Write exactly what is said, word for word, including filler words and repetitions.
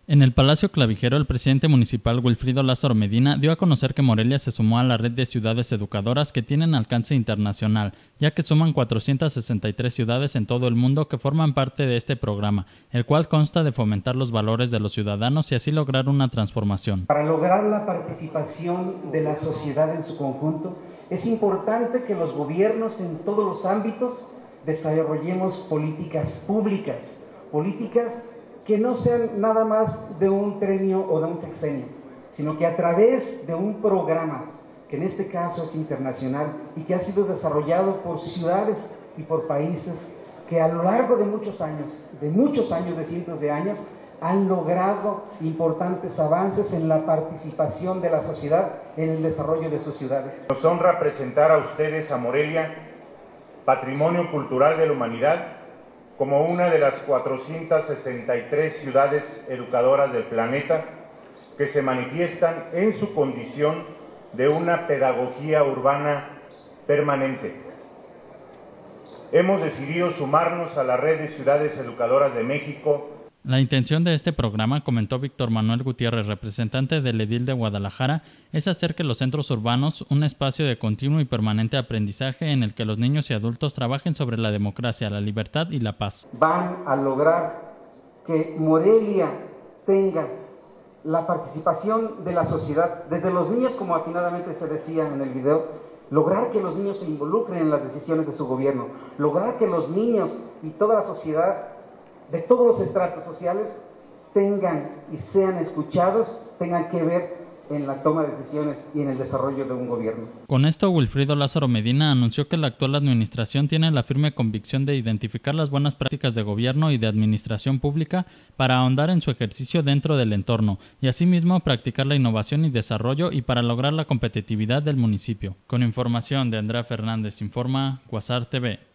En el Palacio Clavijero, el presidente municipal Wilfrido Lázaro Medina dio a conocer que Morelia se sumó a la red de ciudades educadoras que tienen alcance internacional, ya que suman cuatrocientas sesenta y tres ciudades en todo el mundo que forman parte de este programa, el cual consta de fomentar los valores de los ciudadanos y así lograr una transformación. Para lograr la participación de la sociedad en su conjunto, es importante que los gobiernos en todos los ámbitos desarrollemos políticas públicas, políticas que no sean nada más de un trienio o de un sexenio, sino que a través de un programa, que en este caso es internacional y que ha sido desarrollado por ciudades y por países que a lo largo de muchos años, de muchos años, de cientos de años, han logrado importantes avances en la participación de la sociedad en el desarrollo de sus ciudades. Nos honra presentar a ustedes a Morelia, Patrimonio Cultural de la Humanidad, como una de las cuatrocientas sesenta y tres ciudades educadoras del planeta que se manifiestan en su condición de una pedagogía urbana permanente. Hemos decidido sumarnos a la red de ciudades educadoras de México. La intención de este programa, comentó Víctor Manuel Gutiérrez, representante del edil de Guadalajara, es hacer que los centros urbanos un espacio de continuo y permanente aprendizaje en el que los niños y adultos trabajen sobre la democracia, la libertad y la paz. Van a lograr que Morelia tenga la participación de la sociedad, desde los niños, como atinadamente se decía en el video, lograr que los niños se involucren en las decisiones de su gobierno, lograr que los niños y toda la sociedad de todos los estratos sociales tengan y sean escuchados, tengan que ver en la toma de decisiones y en el desarrollo de un gobierno. Con esto, Wilfrido Lázaro Medina anunció que la actual administración tiene la firme convicción de identificar las buenas prácticas de gobierno y de administración pública para ahondar en su ejercicio dentro del entorno y asimismo practicar la innovación y desarrollo y para lograr la competitividad del municipio. Con información de Andrea Fernández, informa Quasar T V.